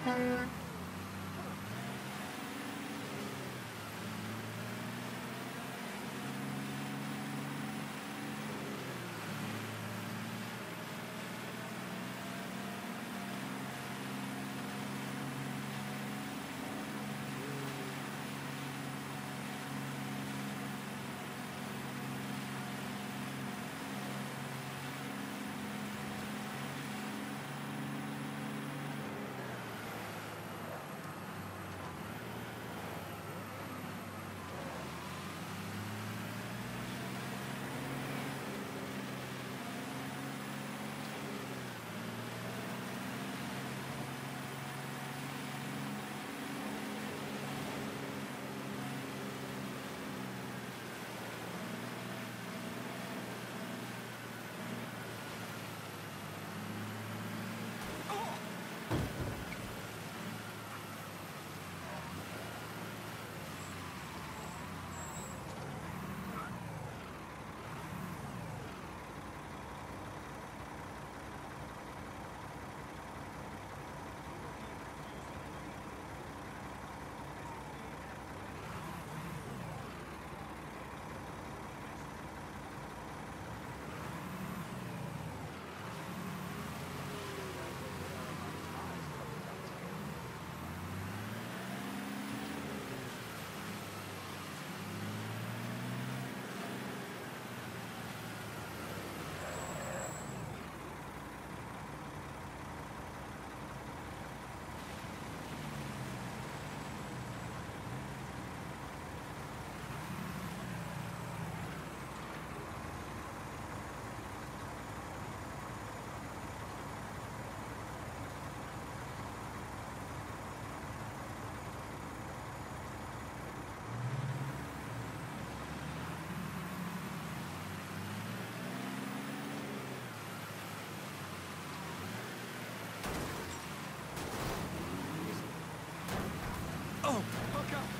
Oh, fuck up!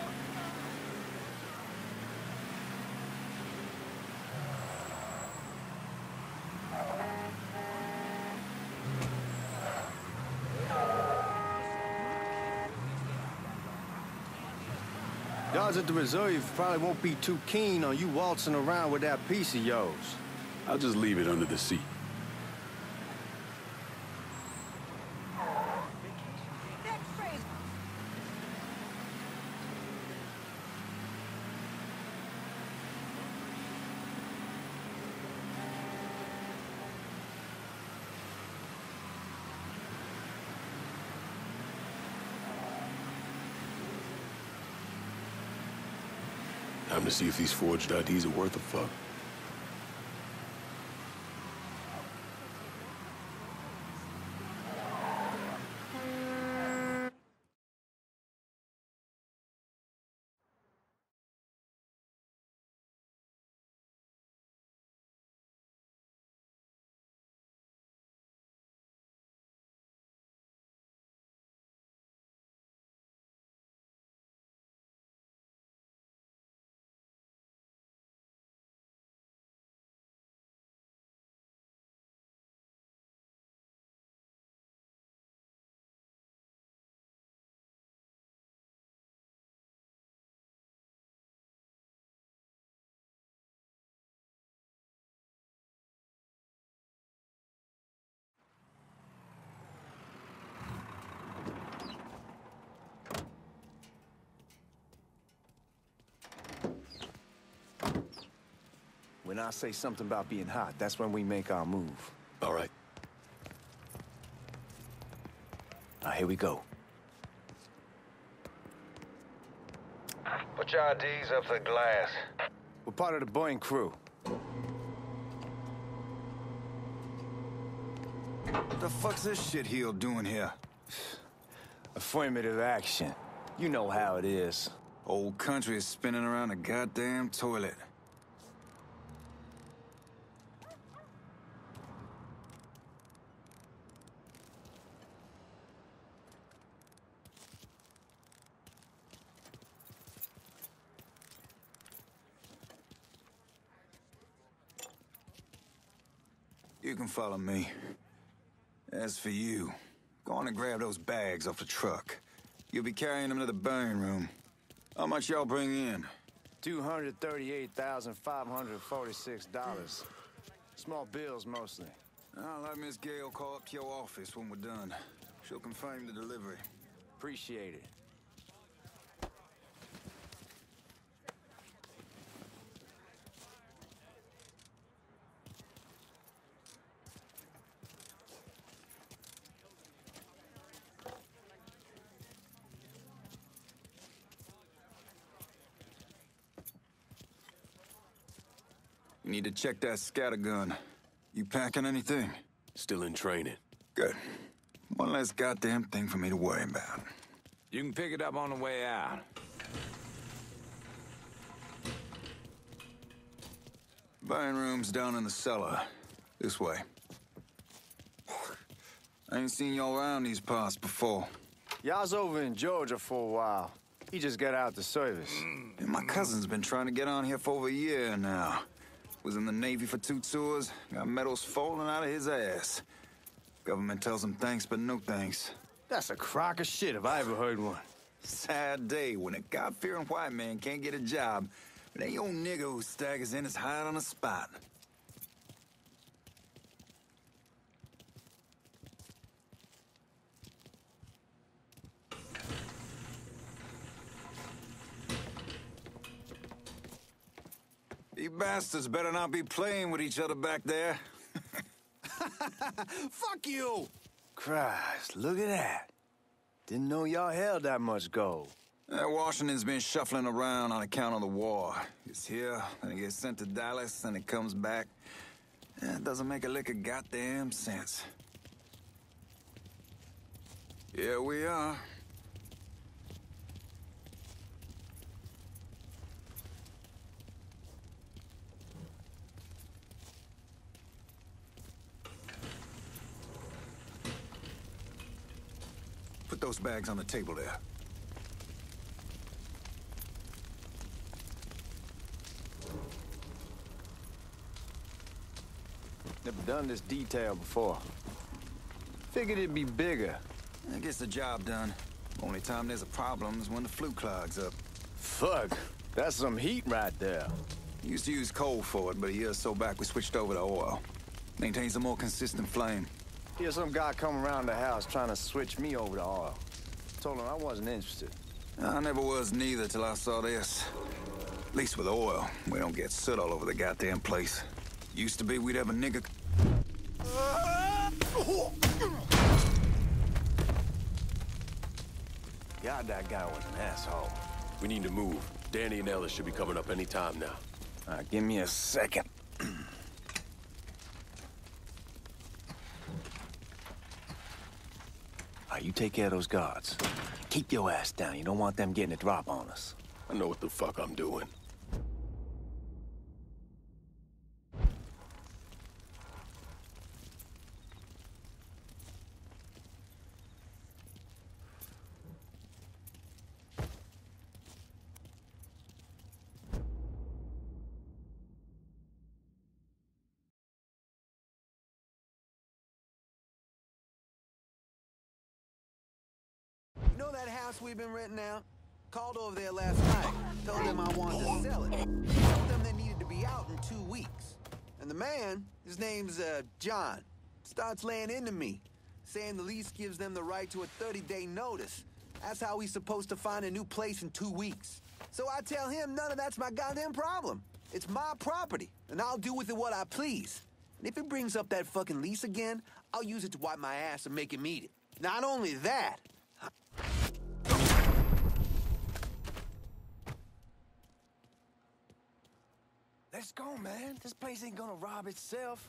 Guards at the reserve probably won't be too keen on you waltzing around with that piece of yours. I'll just leave it under the seat. Time to see if these forged IDs are worth a fuck. When I say something about being hot, that's when we make our move. All right. Now, here we go. Put your IDs up to the glass. We're part of the Boeing crew. What the fuck's this shitheel doing here? Affirmative action. You know how it is. Old country is spinning around a goddamn toilet. You can follow me. As for you, Go on and grab those bags off the truck. You'll be carrying them to the burn room. How much y'all bring in? $238,546. Small bills, mostly. I'll let Miss Gale call up to your office when we're done. She'll confirm the delivery. Appreciate it. You need to check that scattergun. You packing anything? Still in training. Good. One less goddamn thing for me to worry about. You can pick it up on the way out. Burn room's down in the cellar. This way. I ain't seen y'all around these parts before. Y'all's over in Georgia for a while. He just got out the service. And my cousin's been trying to get on here for over a year now. Was in the Navy for 2 tours, got medals falling out of his ass. Government tells him thanks, but no thanks. That's a crock of shit if I ever heard one. Sad day when a God-fearing white man can't get a job, but any old nigga who staggers in is hired on the spot. You bastards better not be playing with each other back there. Fuck you! Christ, look at that. Didn't know y'all held that much gold. Washington's been shuffling around on account of the war. It's here, then it gets sent to Dallas, then it comes back. It doesn't make a lick of goddamn sense. Here we are. Put those bags on the table there. Never done this detail before. Figured it'd be bigger. That gets the job done. Only time there's a problem is when the flue clogs up. Fuck, that's some heat right there. Used to use coal for it, but a year or so back we switched over to oil. Maintains a more consistent flame. Here's some guy come around the house trying to switch me over to oil. Told him I wasn't interested. I never was neither till I saw this. At least with oil, we don't get soot all over the goddamn place. Used to be we'd have a nigga... God, that guy was an asshole. We need to move. Danny and Ellis should be coming up any time now. All right, give me a second. You take care of those guards. Keep your ass down. You don't want them getting a drop on us. I know what the fuck I'm doing. You know that house we've been renting out? Called over there last night. Told them I wanted to sell it. Told them they needed to be out in 2 weeks. And the man, his name's, John, starts laying into me, saying the lease gives them the right to a 30-day notice. That's how he's supposed to find a new place in 2 weeks. So I tell him none of that's my goddamn problem. It's my property, and I'll do with it what I please. And if he brings up that fucking lease again, I'll use it to wipe my ass and make him eat it. Not only that, let's go, man. This place ain't gonna rob itself.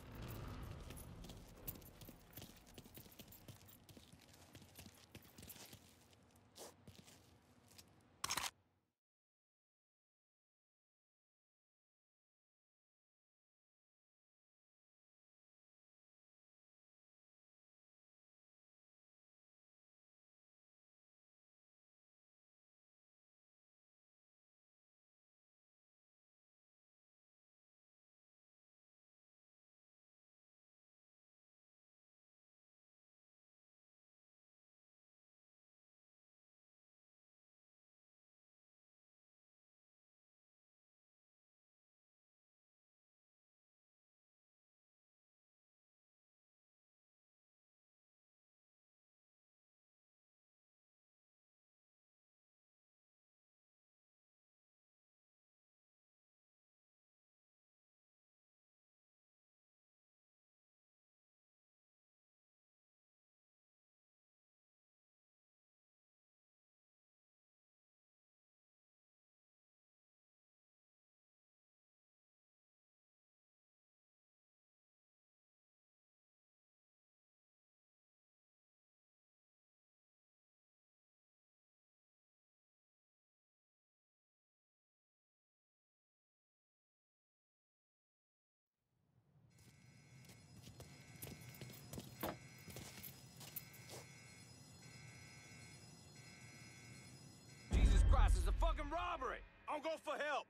fucking robbery! I'll go for help!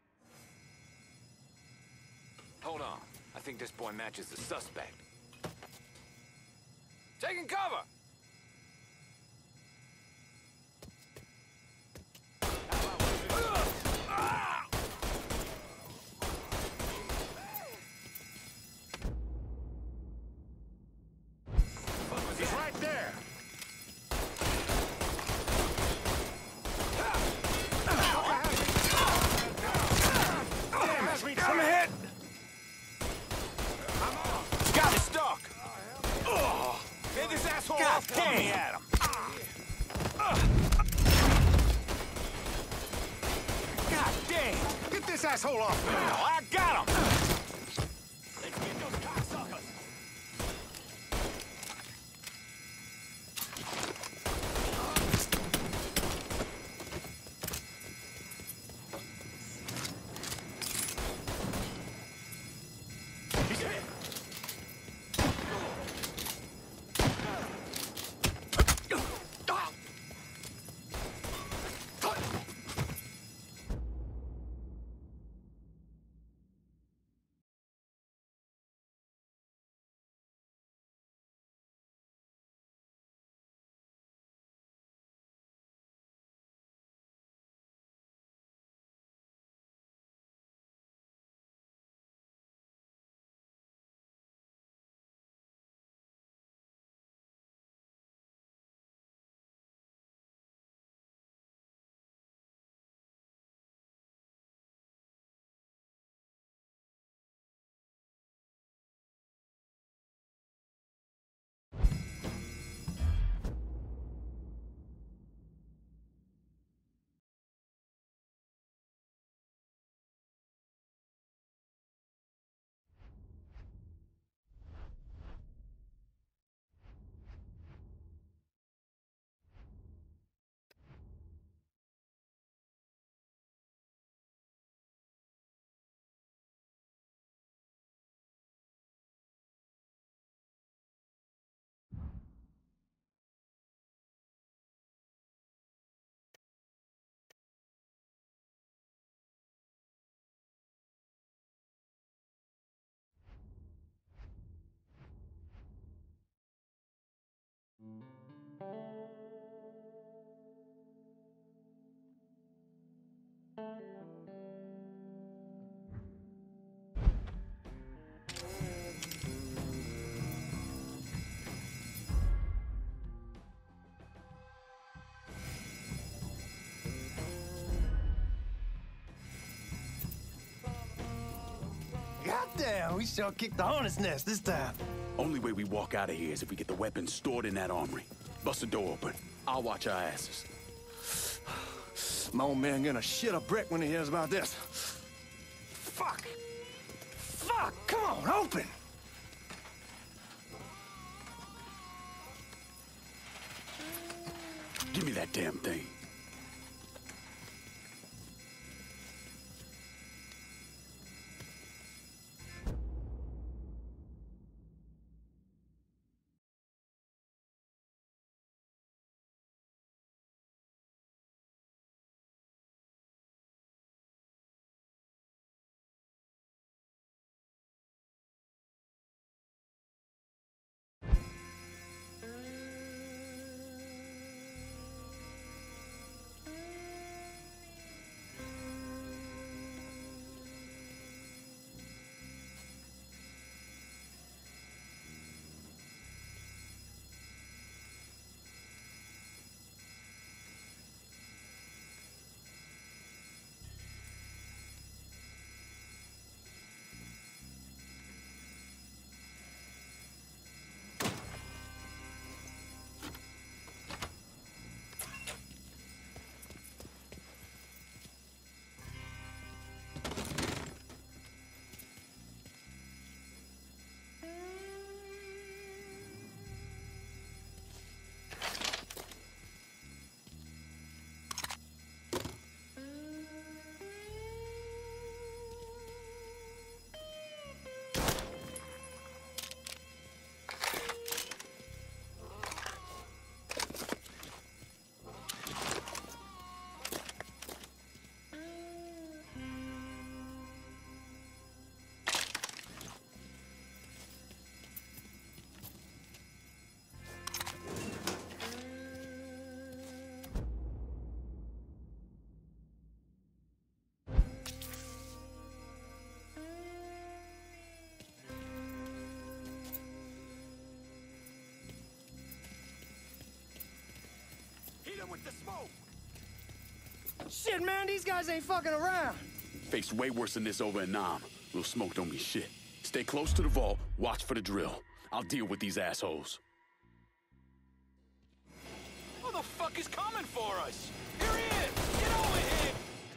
Hold on. I think this boy matches the suspect. Taking cover! He's right there! I'm hit! Got me stuck! Get this asshole off! Dang at him! God dang! Get this asshole off now! I got him! Let's get those cocksuckers! He's hit! Goddamn, we sure kicked the hornet's nest this time. Only way we walk out of here is if we get the weapons stored in that armory. Bust the door open. I'll watch our asses. My old man gonna shit a brick when he hears about this. Fuck! Fuck! Come on, open! Give me that damn thing. the smoke! Shit, man, these guys ain't fucking around. Faced way worse than this over in Nam. Little smoke don't be shit. Stay close to the vault, watch for the drill. I'll deal with these assholes. Who the fuck is coming for us? Here he is! Get over here!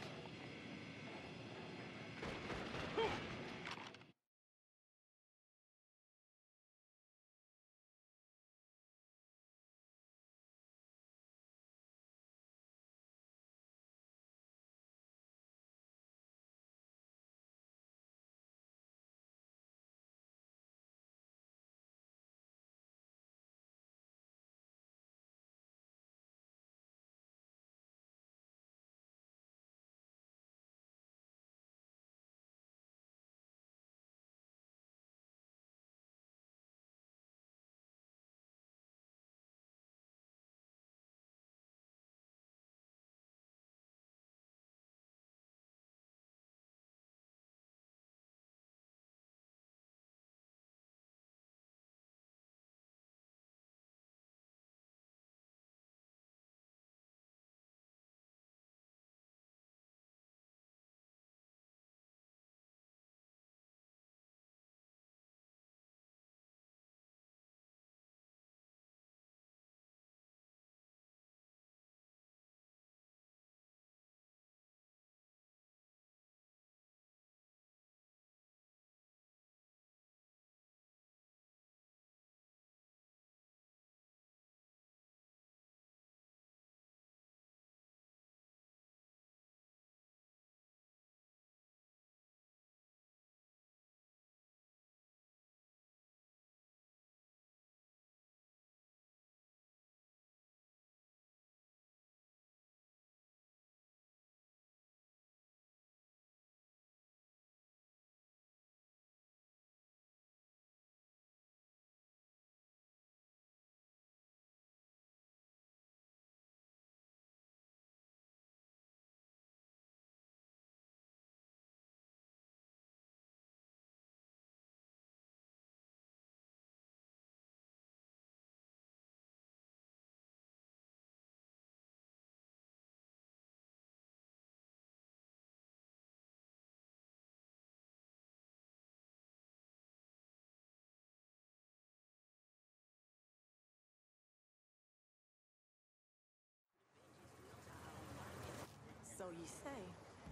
So you say.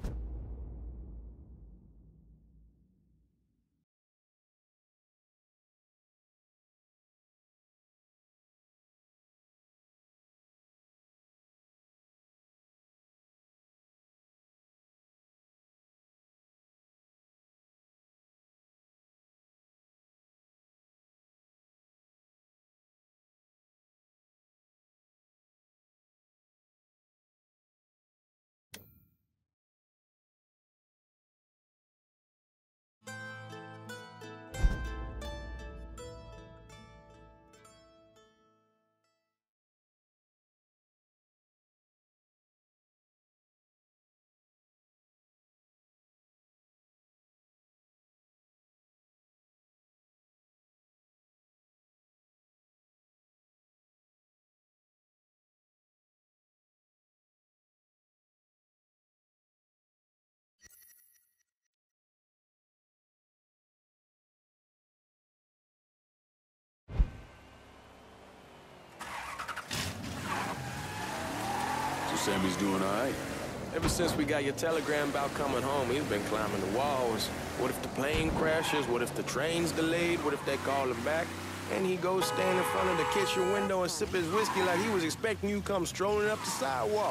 Sammy's doing all right. Ever since we got your telegram about coming home, he's been climbing the walls. What if the plane crashes? What if the train's delayed? What if they call him back? And he goes stand in front of the kitchen window and sip his whiskey like he was expecting you to come strolling up the sidewalk.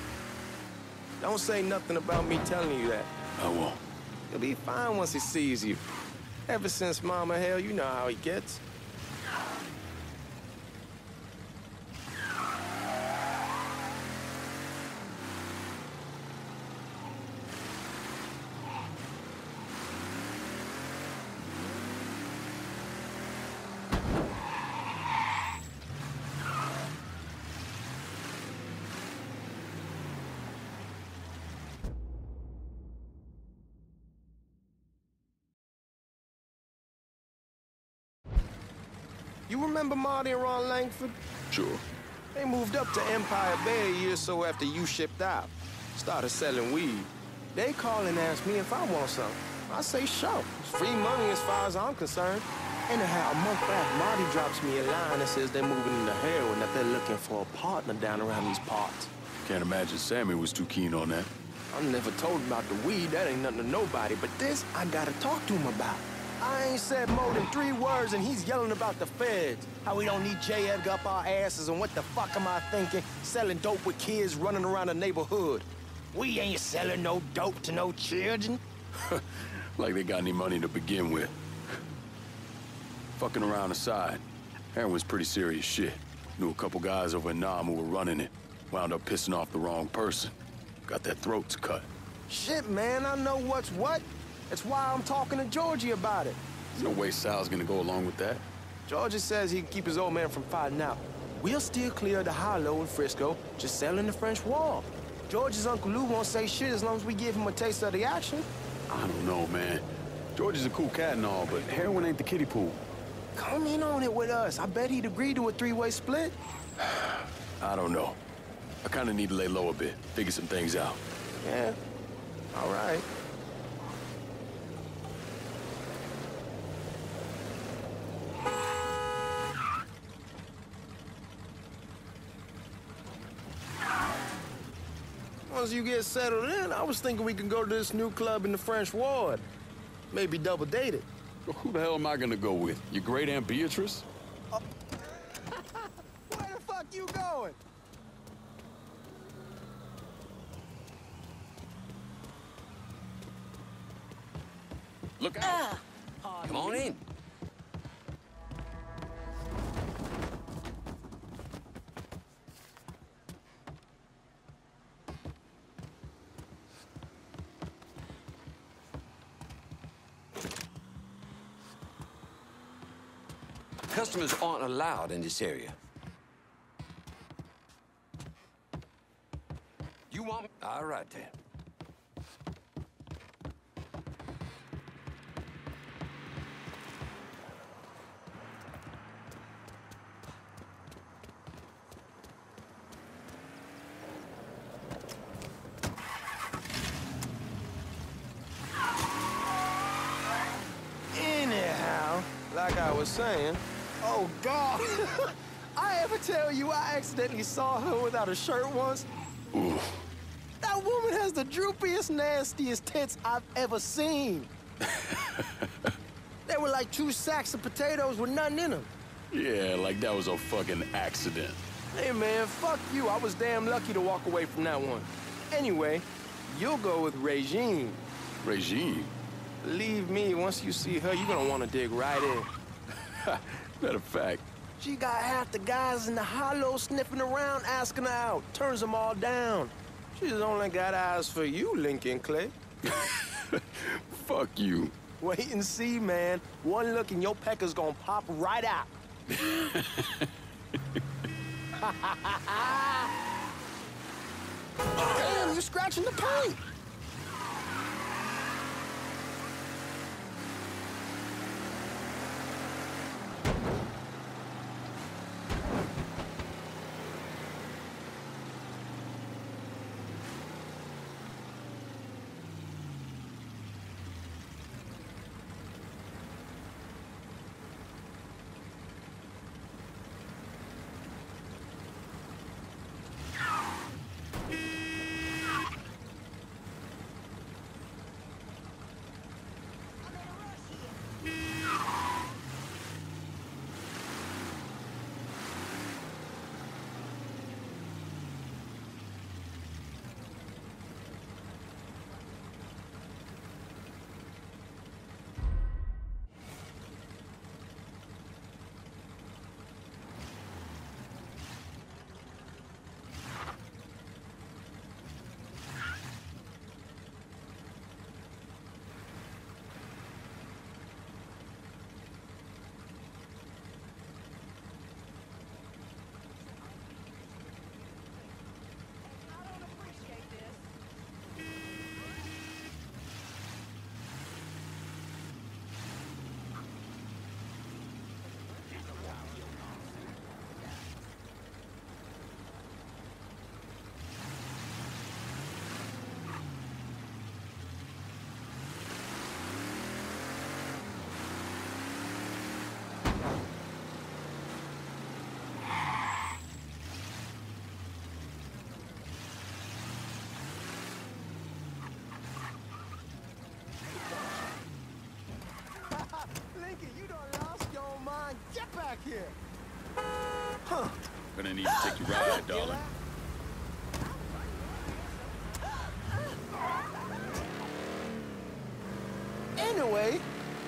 Don't say nothing about me telling you that. I won't. He'll be fine once he sees you. Ever since Mama, hell, you know how he gets. You remember Marty and Ron Langford? Sure. They moved up to Empire Bay a year or so after you shipped out. Started selling weed. They call and ask me if I want some. I say sure. It's free money as far as I'm concerned. Anyhow, a month back, Marty drops me a line that says they're moving into heroin, that they're looking for a partner down around these parts. Can't imagine Sammy was too keen on that. I'm never told about the weed, that ain't nothing to nobody, but this I gotta talk to him about. I ain't said more than 3 words and he's yelling about the feds. How we don't need J. Edgar up our asses and what the fuck am I thinking? Selling dope with kids running around the neighborhood. We ain't selling no dope to no children. Like they got any money to begin with. Fucking around aside, heroin's pretty serious shit. Knew a couple guys over in Nam who were running it. Wound up pissing off the wrong person. Got their throats cut. Shit, man, I know what's what. That's why I'm talking to Georgie about it. There's no way Sal's gonna go along with that. Georgie says he can keep his old man from fighting out. We'll still clear the hollow in Frisco, just selling the French Wall. George's Uncle Lou won't say shit as long as we give him a taste of the action. I don't know, man. George is a cool cat and all, but heroin ain't the kiddie pool. Come in on it with us. I bet he'd agree to a 3-way split. I don't know. I kinda need to lay low a bit, figure some things out. Yeah, all right. Once you get settled in, I was thinking we could go to this new club in the French Ward. Maybe double date it. Well, who the hell am I gonna go with? Your great Aunt Beatrice? Where the fuck you going? Look out! Come on in. Customers aren't allowed in this area. You want me? All right, then. Anyhow, like I was saying, oh God, I ever tell you I accidentally saw her without a shirt once? Ooh. That woman has the droopiest, nastiest tits I've ever seen. They were like 2 sacks of potatoes with nothing in them. Yeah, like that was a fucking accident. Hey man, fuck you. I was damn lucky to walk away from that one. Anyway, you'll go with Regine. Regime? Believe me, once you see her, you're gonna want to dig right in. Matter of fact, She got half the guys in the hollow sniffing around asking her out. Turns them all down. She's only got eyes for you, Lincoln Clay. fuck you. Wait and see, man. One look and your pecker's gonna pop right out. Damn, you're scratching the paint. yeah. Huh. Gonna need to take you ride, darling. Anyway.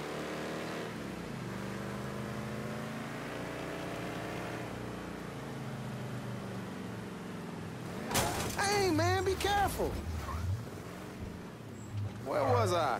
Hey, man, be careful. Where was I?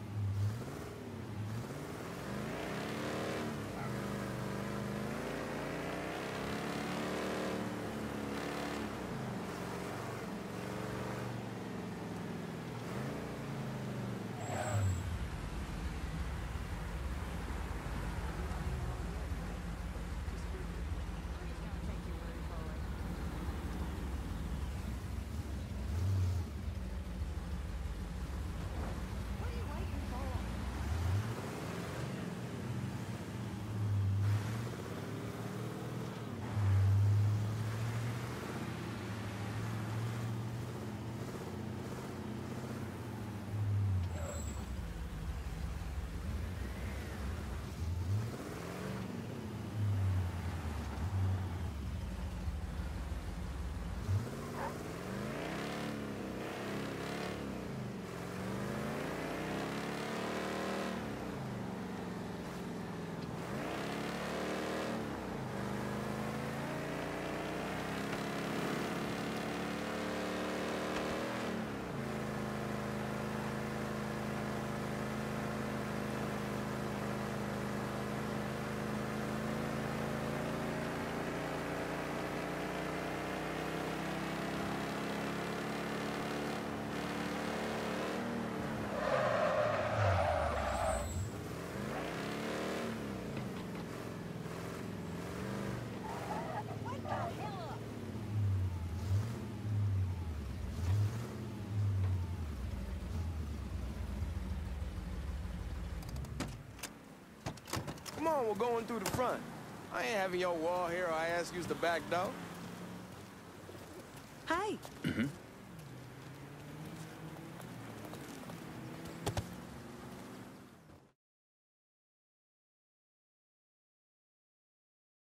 Come on, we're going through the front. I ain't having your wall here or I ask use the back door. Hi. Mm-hmm.